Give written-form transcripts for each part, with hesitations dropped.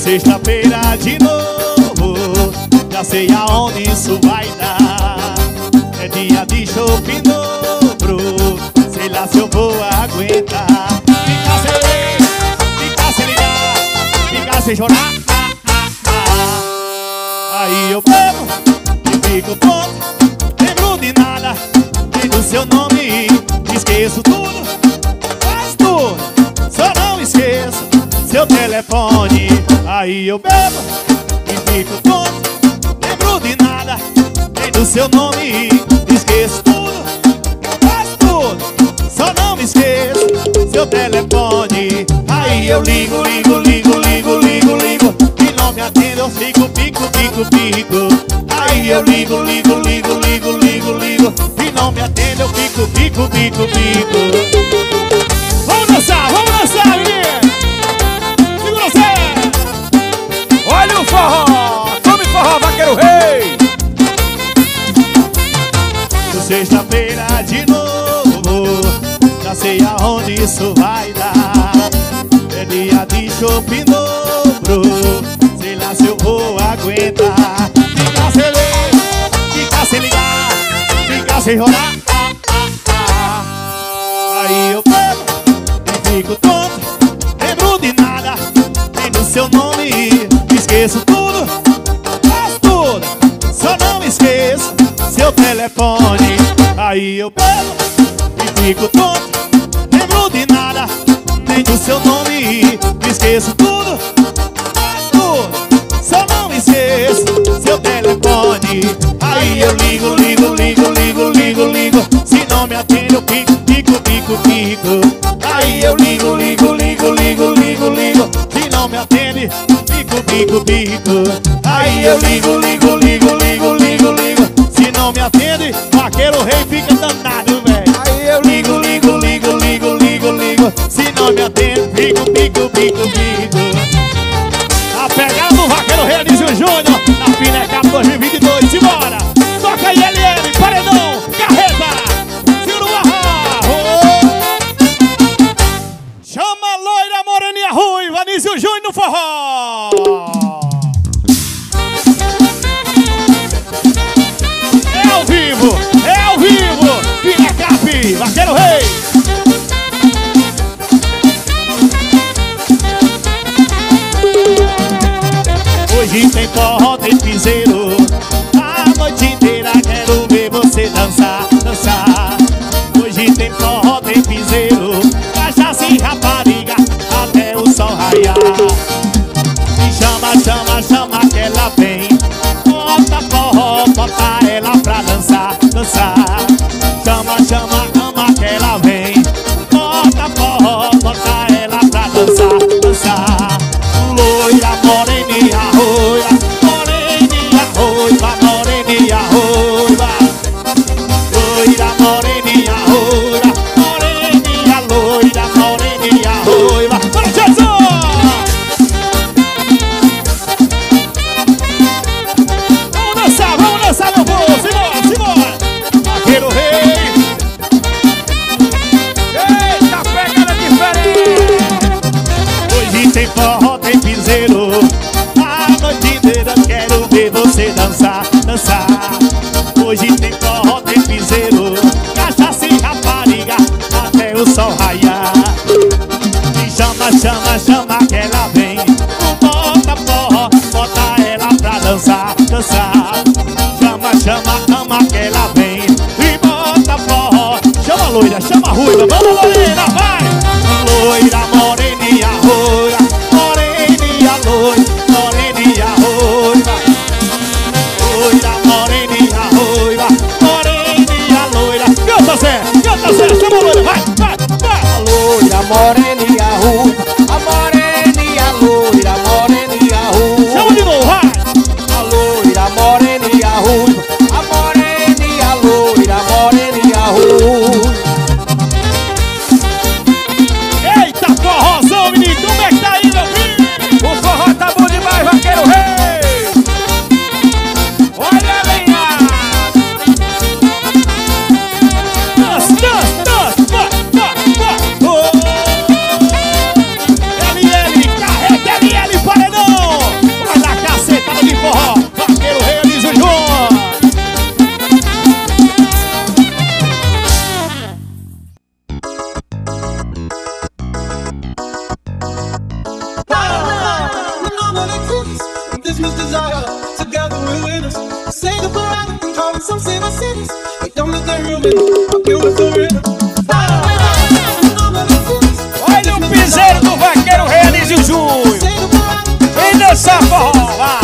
Sexta-feira de novo, já sei aonde isso vai dar. É dia de shopping dobro, sei lá se eu vou aguentar. Ficar sem ligar, ficar sem chorar. Aí eu bebo e fico tonto, lembro de nada, nem do seu nome. Esqueço tudo, faz tudo, só não esqueço seu telefone. Aí eu bebo e fico tonto, lembro de nada, nem do seu nome. Esqueço tudo, faz tudo, só não me esqueço seu telefone. Aí eu ligo, ligo, ligo, ligo, ligo, ligo, e não me atende, eu fico pico, pico, pico. Aí eu ligo, ligo, ligo, ligo, ligo, ligo, e não me atende, eu fico pico, pico, pico. Vamos dançar, menino! Segura você! Olha o forró! Tome forró, vaqueiro rei! Sexta-feira de novo, já sei aonde isso vai dar. É dia de shopping dobro, sei lá se eu vou aguentar. Ficar sem ler, ficar sem ligar, ficar sem chorar. Aí eu bebo e fico tonto, lembro de nada, nem do seu nome. Esqueço tudo, faço tudo, só não esqueço seu telefone. Aí eu bebo e fico tonto, lembro de nada, nem do seu nome. Esqueço tudo, faço tudo, só não esqueço seu telefone. Aí eu ligo, ligo, ligo, ligo, ligo, ligo, se não me atende eu pico, pico, pico, pico. Aí eu ligo, ligo, ligo, ligo, ligo, ligo, se não me atende, pico, pico, pico. Aí eu ligo, ligo, ligo, ligo, ligo, ligo, se não me atende, vaqueiro rei fica danado, velho. Aí eu ligo, ligo, ligo, ligo, ligo, ligo, se não me atende, pico, pico, pico, pico. A pegada do vaqueiro rei Anísio Júnior na Finecap 2022, simbora! Toca aí, LM, paredão, carreta, Ciro Barra. Chama a loira, moreninha ruiva, Anísio Júnior no forró. É ao vivo, Finecap, vaqueiro rei. Hoje tem forró, tem piseiro, a noite inteira quero ver você dançar, dançar. Hoje tem forró, tem piseiro, cachaça e rapariga até o sol raiar. Me chama, chama, chama que ela vem, bota forró, bota ela pra dançar, dançar. Chama, chama, chama que ela vem, bota forró, bota ela pra dançar, dançar. Loira, moreninha, roira, moreninha, roiva, moreninha, roiva. Loira, moreninha, roira, moreninha, loira, moreninha, roiva. Bora, Jesus! Vamos dançar, meu povo, simbora, simbora. Vaqueiro rei. Eita, pegada diferente! Hoje tem forró, tem piseiro, a noite inteira quero ver você dançar, dançar. Hoje tem forró, tem piseiro, cachaça e rapariga até o sol raiar. Me chama, chama, chama que ela vem, bota forró, bota ela pra dançar, dançar. Chama, chama, chama que ela vem e bota forró. Chama a loira, chama a ruiva, vamos morena, vai! Loira, moreninha, roira, moreninha, loira, moreninha, roira. Loira, moreninha, Christmas desire, together we're winners. Say the parade, controlling some say my cities. We don't need the ruin, I'll give us the rhythm. Olha o piseiro do Vaqueiro Rei Anísio Júnior. Vem dançar forró, vá.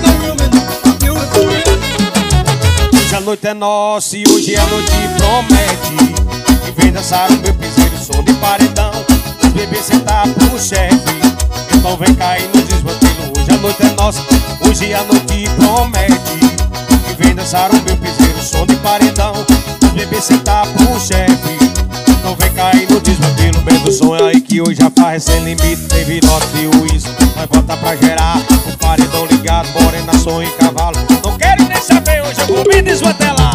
Hoje a noite é nossa e hoje a noite promete. E vem dançar o meu piseiro, som de paredão. Os bebês sentar pro chefe, então vem cair no desmantelo. Hoje a noite é nossa, hoje a noite promete. E vem dançar o meu piseiro, som de paredão. Os bebês sentar pro chefe, então vem cair no desmantelo. Bem do som aí que hoje já faz sem limite. Tem virote e uísque, vai botar pra gerar. O paredão ligado, morena, som e cavalo. Não quero nem saber, hoje eu vou me desmantelar.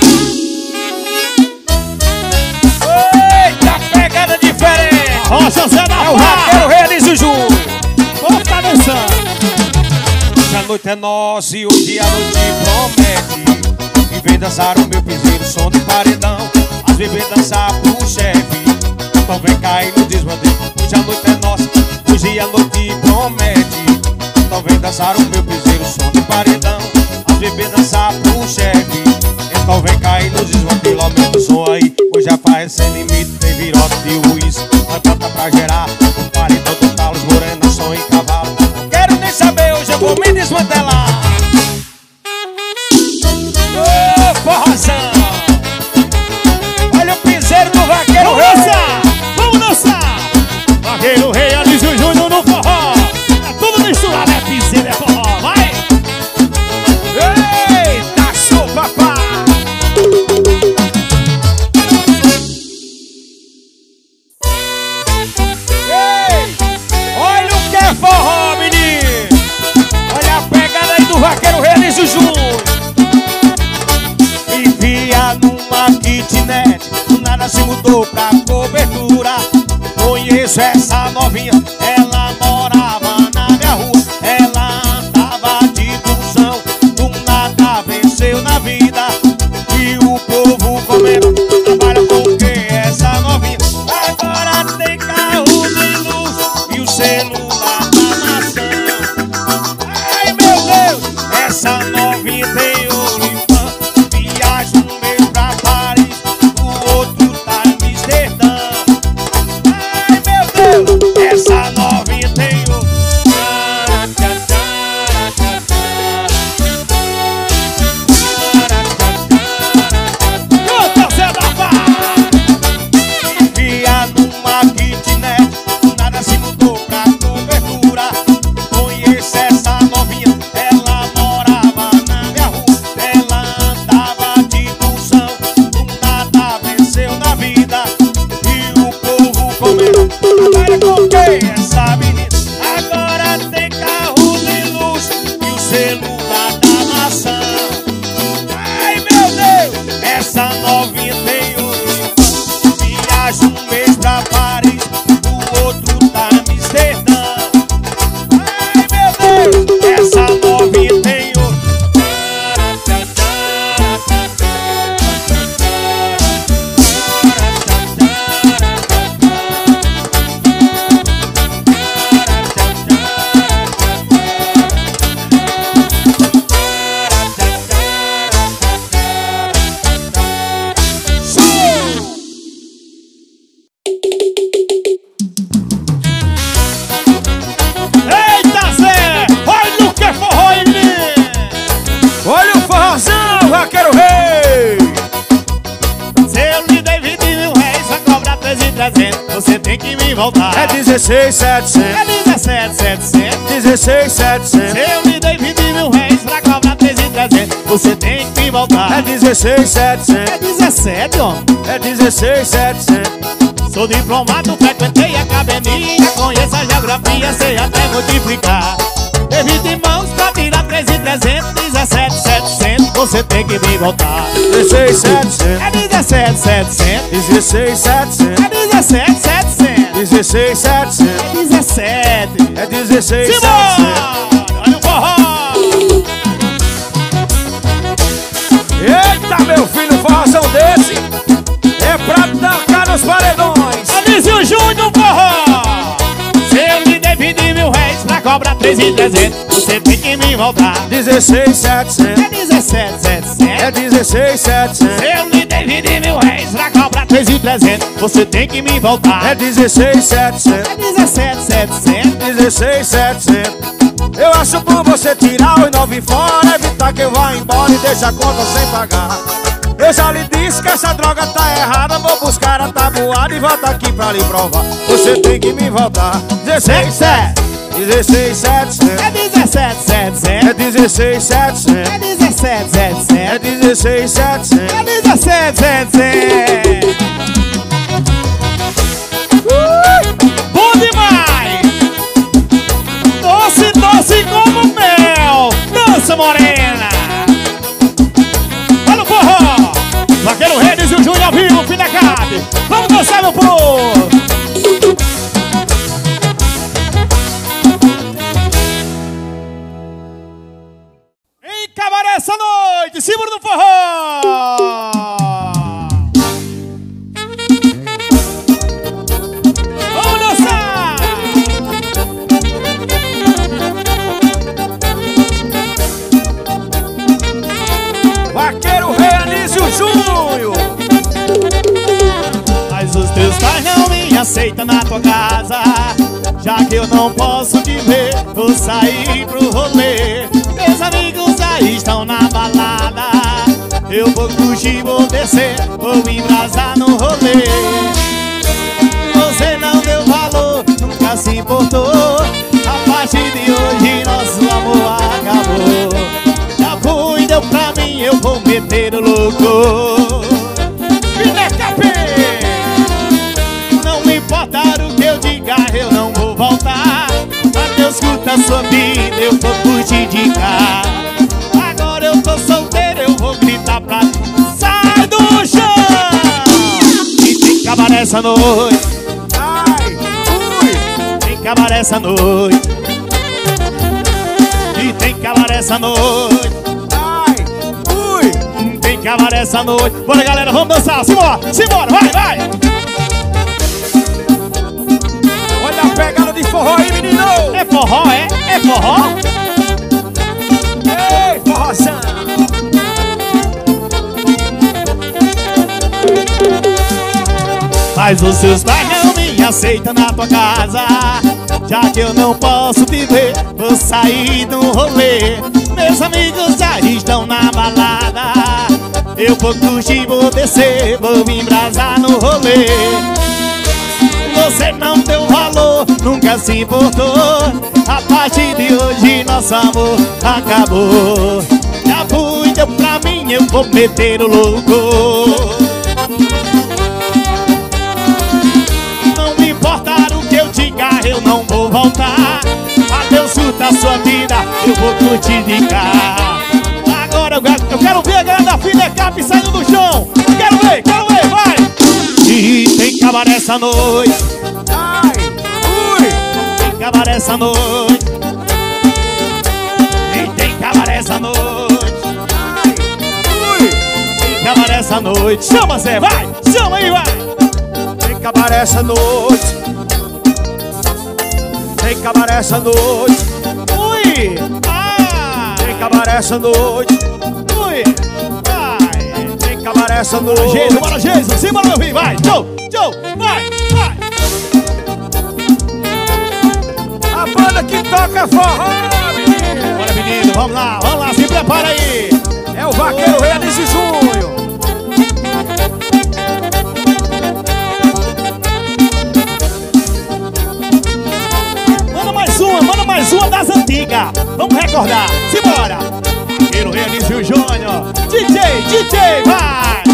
Eita, pegada diferente. Ó, José da É o Vaqueiro Rei Anísio Júnior. Vamos tá dançando. Hoje a noite é nossa e hoje a noite promete. E vem dançar o meu piseiro, som de paredão. As bebês dançar pro chefe, então vem cair no desmantelo. Hoje a noite é nossa, hoje a noite promete. Então vem dançar o meu piseiro, som de paredão. As bebês dançar pro chefe, então vem cair no desmantelo. Aumenta o som aí, hoje já faz sem limite. Tem virote de uísque, vai botar pra gerar. O paredão do Carlos, morena, som e cavalo. Não quero nem saber, hoje eu vou me desmantelar. Ô, forrozão. Olha o piseiro do Vaqueiro Vamos Rei. dançar, vamos dançar. Vaqueiro Rei Anísio Júnior no forró. É tudo misturado, é piseiro, é forró, vai. Eita, show, papai. Ei, olha o que é forró, menino. Olha a pegada aí do Vaqueiro Rei Anísio Júnior. Vivia numa kitnet, do nada se mudou pra cobertura. Conheço essa novinha, ela morava na minha rua. Ela andava de busão, do nada venceu na vida. E o povo comendo, trabalha com o que essa novinha? Agora tem carro de luz e o celular da maçã. Ai meu Deus, essa novinha tem olifã. Viaja um mês pra Paris, o outro tá em Amsterdã. Ai meu Deus, essa novinha tem olifã. Canta, Zé da Barra. Vivia numa kitnet, do nada se mudou pra cobertura. Conheço essa novinha, ela morava na minha rua. Ela andava de busão, do nada venceu na vida. E o povo comendo, trabalha com quem essa menina? Agora tem carro de luxo e o celular da maçã. Ai meu Deus, essa novinha tem olifã. Viaja um mês pra Paris, o outro tá em Amsterdã. Ai meu Deus, essa novinha tem Eita, Zé, olha o que é forró, hein, menino. Olha o forrozão, Vaqueiro Rei. Se eu lhe dei 20 mil reais, vai cobrar 3.300. Você tem que me voltar. É 16.700. É 17.700. 16.700. Se eu lhe dei 20 mil reais, vai cobrar 3.300. Você tem que me voltar. É 16.700. É 17, homem. É 16.700. Sou diplomado, frequentei a academia. Conheço a geografia, sei até multiplicar. Dei 20 mãos pra tirar 3.300. 17.700. Você tem que me voltar. 16.700. É 17.700. 16.700. É 17.700. 16.700. É 17. É 16.700. Simbora! Olha o forró! Eita, meu filho, forrozão desse é pra tacar nos paredões. Anísio Júnior no forró! Se eu lhe dei 20 mil reais, pra cobrar 3.300, você tem que me voltar. 16.700. É 17.700. É 16.700. Eu lhe dei 20 mil reais pra cobrar 3.300, você tem que me voltar. É 16.700. É 17.700. 16.700. Eu acho bom você tirar os 9 fora, evitar que eu vá embora e deixe a conta sem pagar. Eu já lhe disse que essa droga tá errada, vou buscar a tabuada e volto aqui pra lhe provar. Você tem que me voltar. 16.700. 16.700. É 17.700. É 16.700. É 17.700. É 16.700. É 17.700. Bom demais! Doce, doce como mel. Dança morena. Olha o forró. Vaqueiro Redes e o Júnior ao vivo, fim da cabe. Vamos dançar, meu povo. Em Cabaré essa noite, símbolo do forró. Vamos dançar. Vaqueiro Renis e o Júnior. Mas os teus pais não me aceitam na tua casa, já que eu não posso te ver, vou sair pro rolê. Meus amigos aí estão na balada, eu vou curtir, vou descer, vou embrasar no rolê. Você não deu valor, nunca se importou, a partir de hoje nosso amor acabou. Já foi, deu pra mim, eu vou meter o louco. Não me importa o que eu diga, eu não vou voltar. A Deus curta a sua vida, eu vou curtir de cá. Agora eu tô solteiro, eu vou gritar pra tu. Sai do chão! E tem cabaré essa noite. Ai, ui. Tem cabaré essa noite. E tem cabaré essa noite. Ai, ui. Tem cabaré essa noite. Bora, galera, vamos dançar. Simbora, simbora, vai, vai. Olha a pegada de forró aí, menino. É forró, é? É forró? Ei, forrozão. Mas os seus pais não me aceitam na tua casa, já que eu não posso te ver, vou sair no rolê. Meus amigos já estão na balada, eu vou curtir, vou descer, vou me embrasar no rolê. Você não deu valor, nunca se importou, a partir de hoje nosso amor acabou. Já fui, deu pra mim, eu vou meter o louco. Não me importa o que eu diga, eu não vou voltar. Adeus, curta a sua vida, eu vou curtir de cá. Agora eu quero ver a galera da Filha Cap saindo do chão. Quero ver, vai! E tem cabaré essa noite. Ai, ui. Tem cabaré essa noite. E tem cabaré essa noite. Ai, ui. Tem cabaré essa noite. Chama, Zé, vai! Chama aí, vai! Tem cabaré essa noite. Tem cabaré essa noite. Ui! Ah! Tem cabaré essa noite. Ui! Vai! Tem cabaré essa Bora, noite. Jason, bora, Jason! Simbora, meu filho, vai! Tchau! Vai! A banda que toca forró, menino. Bora, menino, vamos lá, se prepara aí! É o Vaqueiro Renis e Júnior. Manda mais uma das antigas! Vamos recordar! Simbora! Vaqueiro Renis e o Júnior! DJ, vai!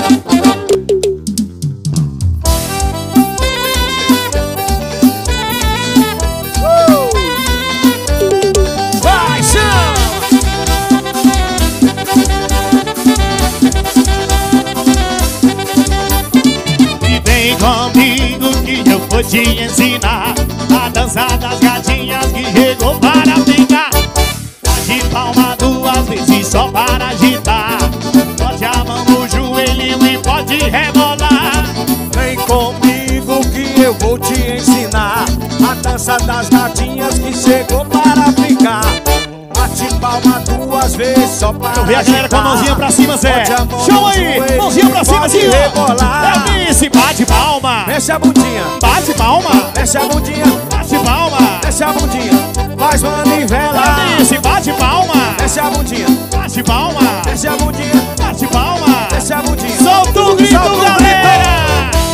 Vai, chão! E vem comigo que eu vou te ensinar a dançar das gatinhas que chegou para ficar. Bate palma 2 vezes só para agitar. Bote a mão no joelho e pode rebolar. Vem comigo que eu vou te ensinar A dança das gatinhas que chegou para ficar. Bate palma 2 vezes só para Eu vi a galera com a mãozinha pra cima, Zé. Chama aí, mãozinha pra cima, assim, ó. É isso, bate palma. Mexe a bundinha, Bate palma. mexe a bundinha, Bate palma. mexe a bundinha. Faz manivela. É isso, bate palma. Mexe a bundinha, Bate palma. mexe a bundinha, Bate palma. mexe a bundinha. Solta o grito, Solta o galera.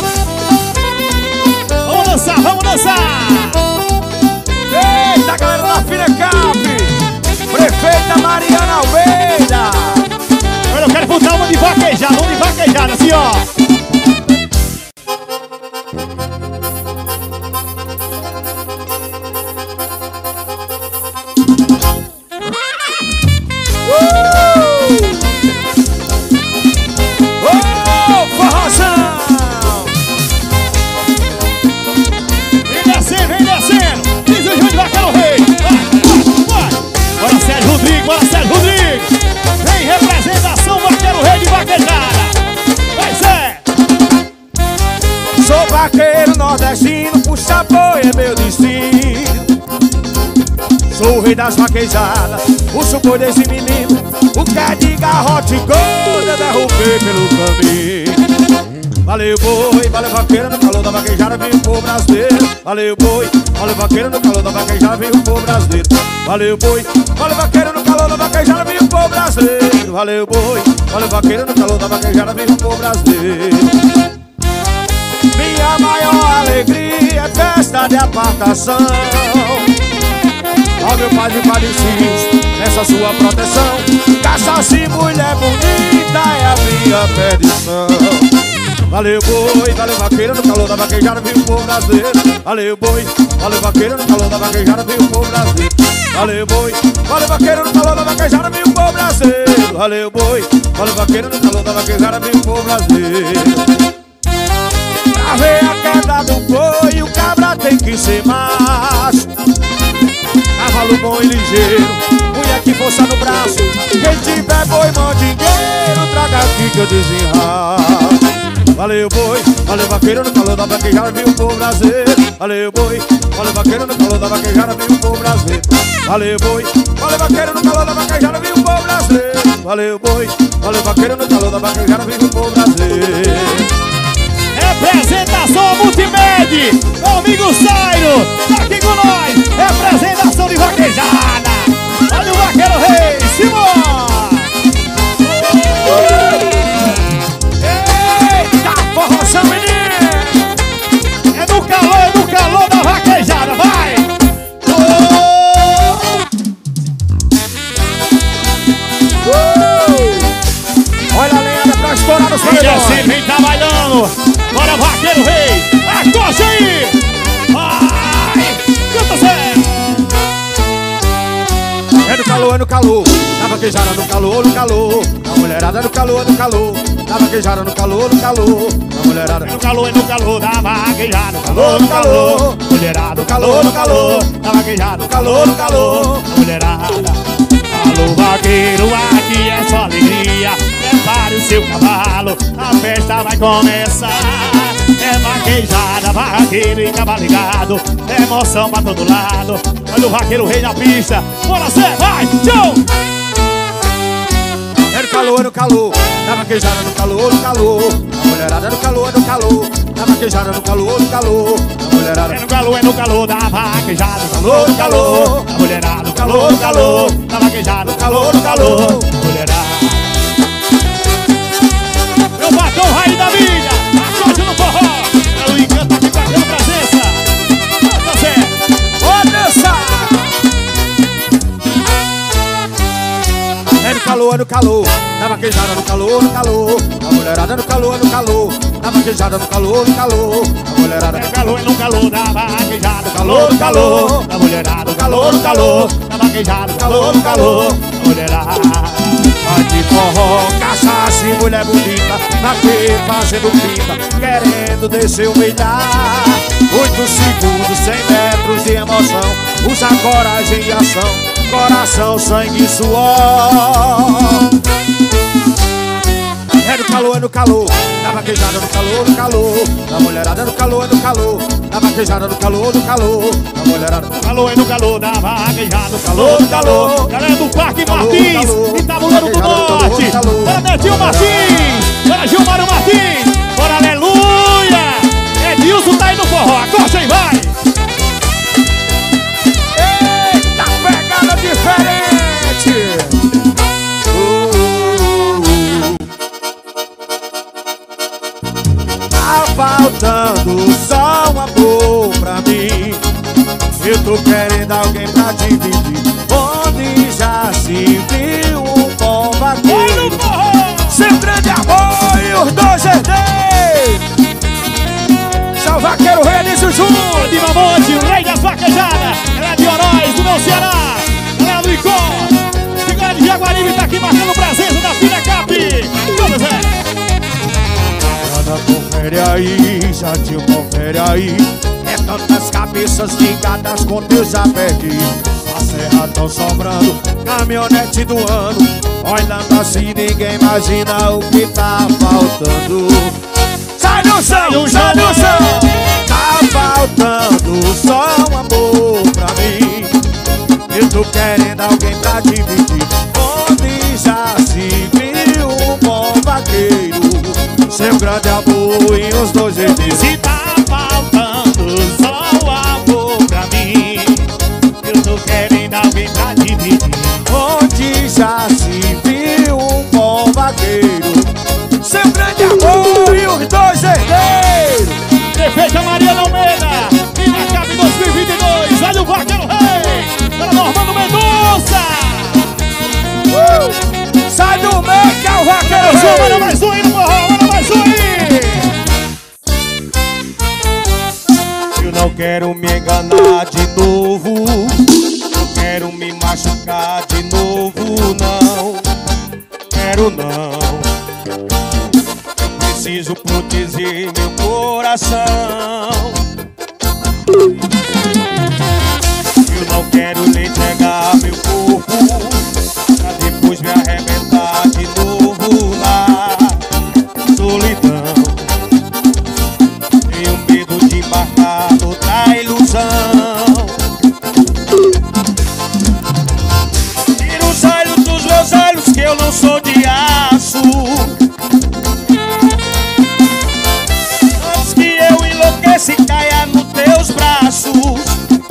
Vamos dançar, vamos dançar. Eita, galera da Finecap, Prefeita Mariana Almeida. Agora eu quero botar uma de vaquejada, assim, ó. Forrozão! Vem descendo. Diz o Júnior Vaqueiro Rei. Vai. Bora, Sérgio Rodrigues. Vem, representação Vaqueiro Rei de vaquejada. Vai, Zé. Sou vaqueiro nordestino, puxa boi é meu destino. Sou o rei das vaquejadas, puxo o boi desse menino. O que é de garrote gordo eu derrubei pelo caminho. Valeu boi, valeu vaqueiro no calor da vaquejada, veio o povo brasileiro. Valeu boi, valeu vaqueiro no calor da vaquejada, veio o povo brasileiro. Valeu boi, valeu vaqueiro no calor da vaquejada, veio o povo brasileiro. Valeu boi, valeu vaqueiro no calor da vaquejada, veio o povo brasileiro. Minha maior alegria é festa de apartação. Ó meu pai de padecido, nessa sua proteção. Cachaça e mulher bonita é a minha perdição. Valeu boi, valeu vaqueiro no calor da vaquejada, veio o povo brasileiro. Valeu boi, valeu vaqueiro no calor da vaquejada, veio o povo brasileiro. Valeu boi, valeu vaqueiro no calor da vaquejada, veio o povo brasileiro. Valeu boi, valeu vaqueiro no calor da vaquejada, veio o povo brasileiro. Pra ver a queda do boi, o cabra tem que ser macho. Cavalo bom e ligeiro, mulher que força no braço. Quem tiver boi mandingueiro, traga aqui que eu desenralo. Valeu boi, valeu vaqueiro no calor da vaquejada, veio o povo brasileiro. Valeu boi, valeu vaqueiro no calor da vaquejada, veio o povo brasileiro. Valeu boi, valeu vaqueiro no calor da vaquejada, veio o povo brasileiro. Valeu boi, valeu vaqueiro no calor da vaquejada, veio o povo brasileiro. Representação Multimed, meu amigo Sairo, tá aqui com nós. Representação de vaquejada. Olha o Vaqueiro Rei, Simão. Eita, forrozão, menino! É no calor da vaquejada, vai. Olha a lenhada pra estourar nos paredões. Vem trabalhando. Bora, Vaqueiro Rei. Acosta aí. Vai. Canta, Zé. É no calor, na vaquejada no calor, no calor. A mulherada no calor, no calor. Na vaquejada no calor, no calor. A mulherada É no calor da vaquejada. No calor, no calor. Mulherada, no calor, no calor. Da vaquejada, no calor, no calor. Mulherada. Alô, vaqueiro, aqui é só alegria. Prepare o seu cavalo, a festa vai começar. É vaquejada, vaqueiro e cavalo ligado. É emoção pra todo lado. Olha o Vaqueiro Rei na pista. Bora, Zé, vai, tchau! É no calor, na vaquejada no calor, no calor. A mulherada no calor, no calor. Na vaquejada no calor, no calor. A mulherada É no calor da vaquejada. No calor, no calor. A mulherada, no calor, no calor. Na vaquejada, no calor, no calor. A mulherada. Meu batom raiz da vida, acorde no forró. É o encanto aqui batendo presença. Vai, Zé. Ô, dançar! É no calor, na vaquejada no calor, no calor. A mulherada no calor, no calor. Na vaquejada no calor, no calor. A mulherada É no calor da vaquejada. No calor, no calor. Da mulherada, no calor, no calor. Da vaquejada, no calor, no calor. Da mulherada. vai de forró, cachaça e mulher bonita. Naquele fazendo pinta, querendo descer o milhar. 8 segundos, 100 metros de emoção. Usa coragem e ação, coração, sangue e suor. É no calor, é no calor. Na vaquejada no calor, no calor. Na mulherada no calor, é no calor. Na vaquejada no calor, no calor. Na mulherada no Calor é no calor da vaquejada, no calor, no calor. Galera do Parque Calor, Martins, calor. Itabulano do Calor, Norte. calor. Bora Netinho Martins, bora Gilmário Martins. Bora aleluia. Edilson tá aí no forró, acorde aí, vai. Eita, pegada diferente. Tá faltando só um amor pra mim. Eu tô querendo alguém pra dividir. Onde já se viu um bom Vai no vaqueiro. forró. Seu grande amor e os dois herdeiros. Seu vaqueiro rei de Júnior. De Mamonte, o rei das vaquejadas. Ela é de Oroz, do meu Ceará. Ela é do Icó. Figura de Jaguaribe tá aqui marcando presença da filha Cap. Vamos, Zé. Ana, confere aí, Jatinho, confere aí. É tantas cabeças ligadas contra eu já perdi. A serra tão sobrando, caminhonete do ano. Olhando assim ninguém imagina o que tá faltando. Sai do chão, sai do chão. Tá faltando só um amor pra mim. Eu tô querendo alguém pra dividir. Onde já se viu um bom vaqueiro. Seu grande amor e os dois herdeiros. Se tá faltando só o amor pra mim, eu tô querendo alguém pra dividir. Onde já se viu um bom vaqueiro. Seu grande amor e os dois herdeiros. Prefeita Mariana Almeida, Filha Cap 2022, olha o vaqueiro rei, para Normando Mendonça. Sai do meio que é o vaqueiro Olha rei. mais um aí no forró, olha mais um aí. Eu não quero me enganar de novo. Não quero me machucar de novo, não. Quero não. Preciso proteger meu coração. Eu não quero lhe entregar meu corpo pra depois me arrebentar de novo na solidão. Tenho medo de embarcar noutra ilusão. Tira os olhos dos meus olhos que eu não sou de aço. Antes que eu enlouqueça e caia nos teus braços.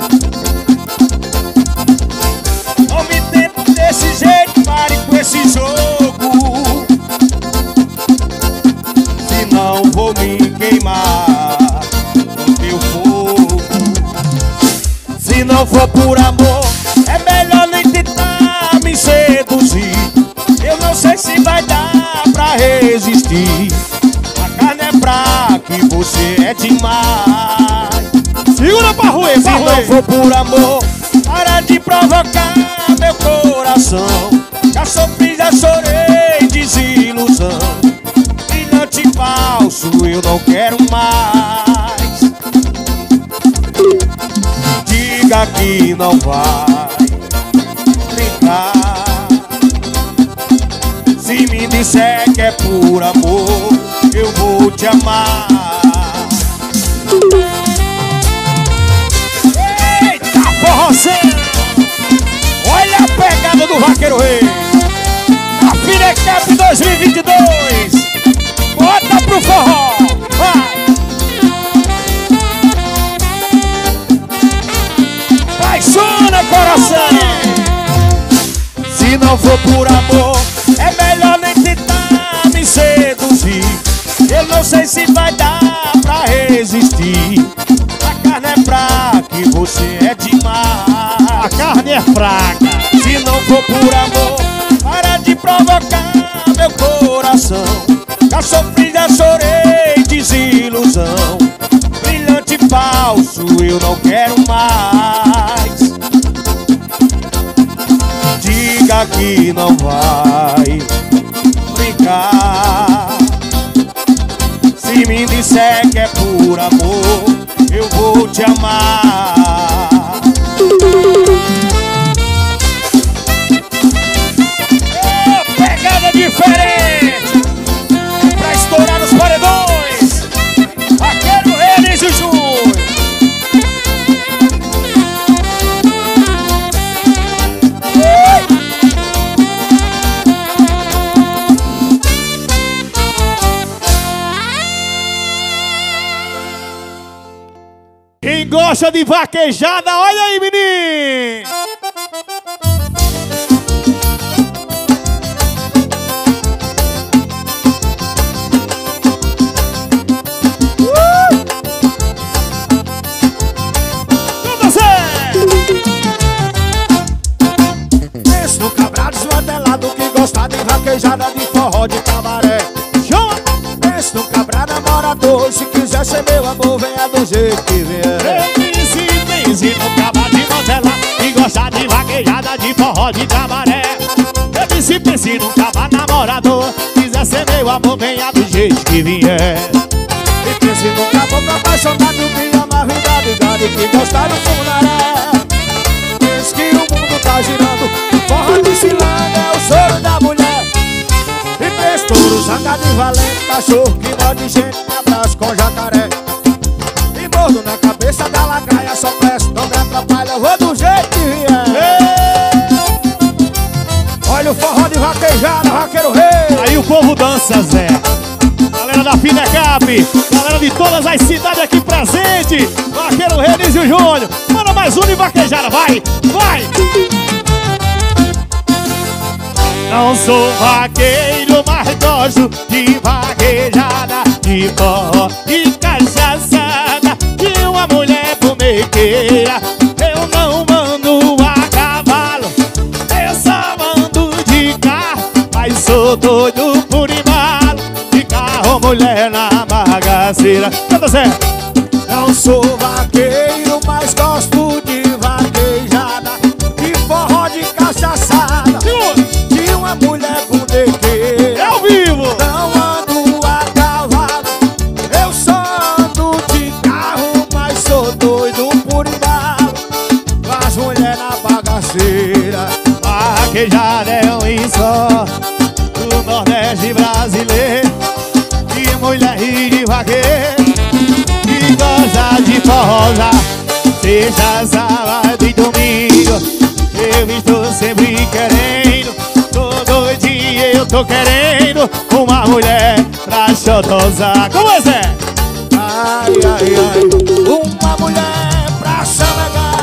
Não me tenta desse jeito, pare com esse jogo. Senão vou me queimar com teu fogo. Se não for por amor, é melhor nem tentar me seduzir. Eu não sei se vai dar pra resistir. A carne é fraca e você é demais. Segura pra ruê, Se não for por amor, para de provocar meu coração. Já sofri, já chorei, desilusão. Brilhante falso, eu não quero mais. Diga que não vai brincar. Se me disser que é por amor, eu vou te amar. Eita, forrozeiro. Olha a pegada do vaqueiro rei. A Filha Cap 2022, bota pro forró, vai. Paixona, coração. Se não for por amor, é melhor nem tentar me seduzir. Eu não sei se vai dar pra resistir. A carne é fraca e você é demais. A carne é fraca. Se não for por amor, para de provocar meu coração. Já sofri, já chorei, desilusão. Brilhante falso, eu não quero mais. Diga que não vai brincar. Se me disser que é por amor, eu vou te amar. Pegada diferente. Quem gosta de vaquejada, olha aí, menino! Pensa no cabra desmantelado que gosta de vaquejada, de forró, de cabaré. Pensa no cabra namorador, se quiser ser meu amor, venha do jeito que vier. Pense no cabra desmantelado que gosta de vaquejada, de forró, de cabaré. Eu disse, pense no cabra namorador, quiser ser meu amor, venha do jeito que vier. E pense no caboclo apaixonado que ama a vida de gado e que gosta do fumaré. Pense que o mundo tá girando, forró desfilando é o sonho da mulher. E pense touro, zanga de valente, cachorro que morde gente, me abraço com jacaré. E mordo na cabeça da lagaia, só peço, não me atrapalha, eu vou do jeito que vier. Olha o forró de vaquejada, vaqueiro rei. Aí o povo dança, Zé. Galera da Finecap, galera de todas as cidades aqui presente, vaqueiro Renísio Júnior, manda mais um de vaquejada, vai, vai! Não sou vaqueiro, mas gosto de vaquejada, de forró e cachaçada, de uma mulher bonequeira. Eu não mando a cavalo, eu só mando de carro, mas sou doido por embalo, de carro, mulher na bagaceira. Canta, Zé! Não sou vaqueiro, mas gosto de vaquejada, de forró, de cachaçada, de uma mulher bonequeira. É ao vivo! Não ando a cavalo, eu só ando de carro, mas sou doido por embalo, as mulher na bagaceira. Vaquejada é um só do Nordeste brasileiro, de mulher e de vaqueiro, que gosta de forró, sexta, sábado e domingo. Eu estou sempre querendo, todo dia eu tô querendo uma mulher pra xodosar. Como é, Zé? Ai, ai, ai, uma mulher pra chamegar.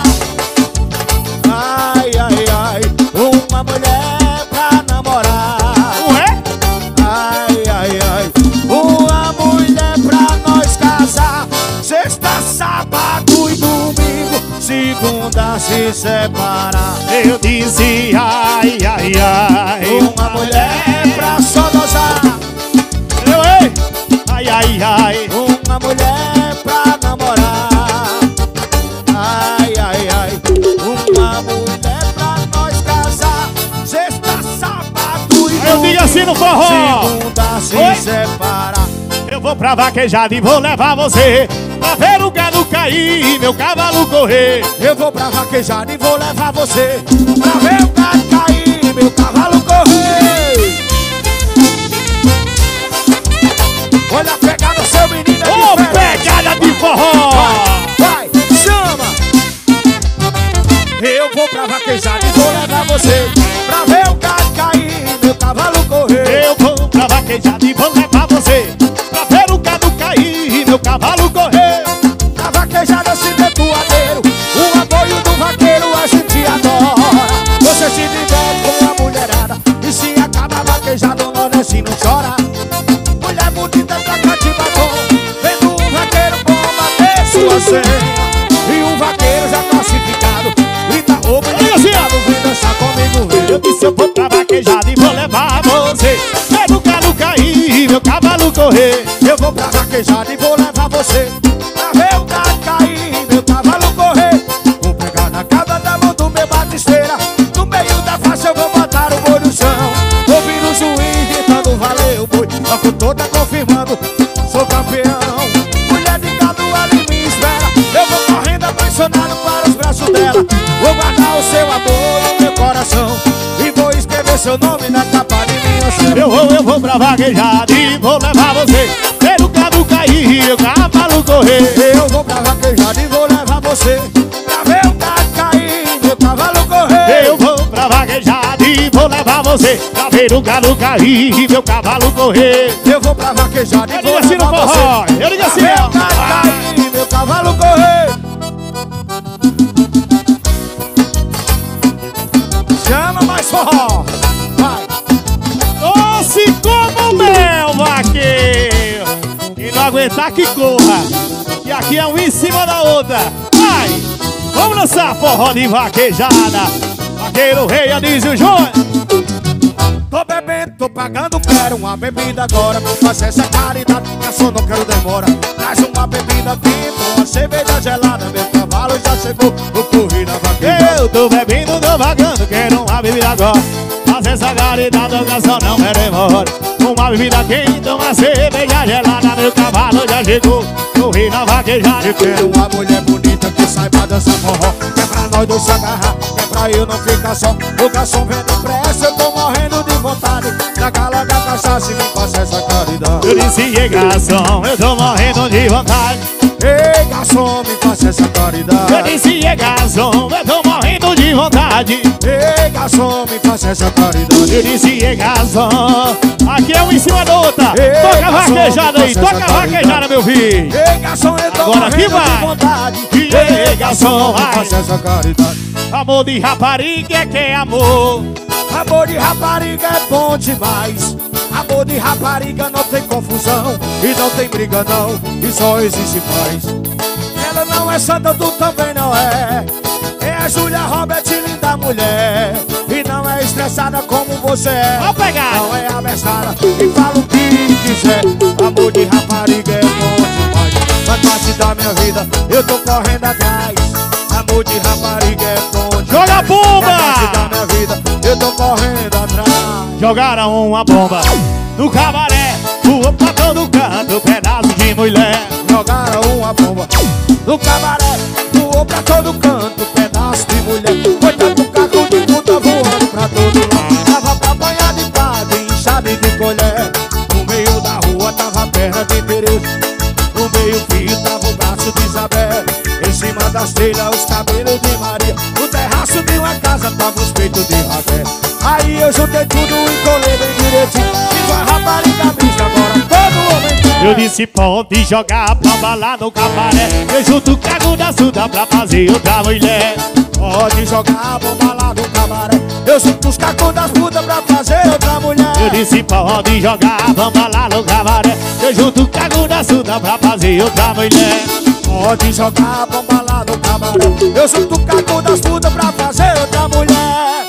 Ai, ai, ai, uma mulher pra namorar. Não é? Ai, ai, ai, uma mulher pra nós casar. Sexta, sábado e domingo, segunda se separar. Eu disse ai, ai, ai, Uma mulher pra só gozar. Eu, ei! Ai, ai, ai. Uma mulher pra namorar. Ai, ai, ai, uma mulher pra nós casar. Sexta, sábado e Eu digo assim no forró. segunda se Oi? separar. Eu vou pra vaquejada e vou levar você pra ver o gado cair e meu cavalo correr. Eu vou pra vaquejada e vou levar você pra ver o gado cair e meu cavalo correr. Olha a pegada, seu menino é Ô, diferente. pegada de forró! Vai, chama! Eu vou pra vaquejada e vou levar você pra ver o gado cair e meu cavalo correr. Eu vou pra vaquejada e vou levar você pra ver o gado cair e meu cavalo correr. Na vaquejada se detuadeiro, o apoio do vaqueiro a gente adora. Você se diverte com a mulherada e se acaba a vaquejada o nordestino chora. Mulher bonita pra cá de batom, vendo um vaqueiro bom bater sua senha. E um vaqueiro já classificado grita obrigado, vem dançar comigo, vem. Eu disse eu vou pra vaquejada e vou levar você ver o gado cair e meu cavalo correr. Eu vou pra vaquejada e vou levar você pra ver o gado cair e meu cavalo correr. Vou pegar na cauda da mão do meu batisteira, no meio da faixa eu vou botar o boi no chão. Ouvindo o juiz gritando valeu boi, a cantor tá confirmando, sou campeão. Mulher de gado ali me espera, eu vou correndo apaixonado para os braços dela. Vou guardar o seu amor no meu coração e vou escrever seu nome na capa de minha cela. Eu vou pra vaquejada e vou levar você ver o gado cair e o cavalo correr. Eu vou pra vaquejada e vou levar você pra ver o gado cair e meu cavalo correr. Eu vou pra vaquejada e vou levar você pra ver o gado cair e meu cavalo correr. Eu vou pra vaquejada e Eu vou digo assim no levar forró, você eu digo pra assim, ver ó. o gado cair e meu cavalo correr. forró. Vai. Doce como mel, vaqueiro. Quem não aguentar que corra. E aqui é um em cima da outra. Vai, vamos dançar forró de vaquejada. Vaqueiro rei, Anísio Júnior. Tô bebendo, tô pagando, quero uma bebida agora. Faz essa caridade, garçom, não quero demora. Traz uma bebida quente, uma cerveja gelada. Meu cavalo já chegou, vou correr na vaquejada. Eu tô bebendo, tô vagando, quero uma bebida agora. Faz essa caridade, garçom, não quero demora. Uma bebida quente, uma cerveja gelada. Meu cavalo já chegou, corri na vaquejada. Eu quero uma mulher bonita que saiba dançar forró. Que é pra nós dois se agarrar, que é pra eu não ficar só. O garçom vem depressa, eu tô morrendo de vontade. Traga logo a cachaça e me faça essa caridade. Eu disse, ei, garçom, eu tô morrendo de vontade. Ei, garçom, me faça essa caridade. Eu disse, ei, garçom, eu tô morrendo de vontade. Ei, garçom, me faça essa caridade. Eu disse, ei, garçom. Aqui é um em cima da outra. Ei, Toca a garçom, vaquejada aí, faça toca essa a vaquejada, meu filho. Ei, garçom, eu tô Agora aqui morrendo vai. de vontade. Ei, garçom, me vai. faça essa caridade. Amor de rapariga é que é amor. Amor de rapariga é bom demais. Amor de rapariga não tem confusão e não tem briga não, e só existe paz. Ela não é santa, tu também não é. É a Júlia Robert, linda mulher. E não é estressada como você é. Vamos pegar. Não é abestada e fala o que quiser. Amor de rapariga é bom demais. Faz parte da minha vida, eu tô correndo atrás. Amor de rapariga é bom demais. Joga a bomba! Faz parte da minha vida, eu tô correndo atrás. Jogaram uma bomba no cabaré, voou pra todo canto, pedaço de mulher. Jogaram uma bomba no cabaré, voou pra todo canto, pedaço de mulher. Foi tanto carro de puta voando pra todo lado. Tava pra banhar de padre, enxade de colher. No meio da rua tava a perna de Tereza. No meio fio tava o braço de Isabel. Em cima das telhas os cabelos de Maria. No terraço de uma casa tava os peitos de Raquel. Aí eu juntei tudo e colei bem direitinho. Fiz uma rapariga mista, agora todo homem quer. Eu disse, pode jogar a bomba lá no cabaré. Eu junto o cago da suda pra fazer outra mulher. Pode jogar a bomba lá no cabaré. Eu junto os cacos das putas pra fazer outra mulher. Eu disse, pode jogar a bomba lá no cabaré. Eu junto o cago da suda pra fazer outra mulher. Pode jogar a bomba lá no cabaré. Eu junto o caco das putas pra fazer outra mulher.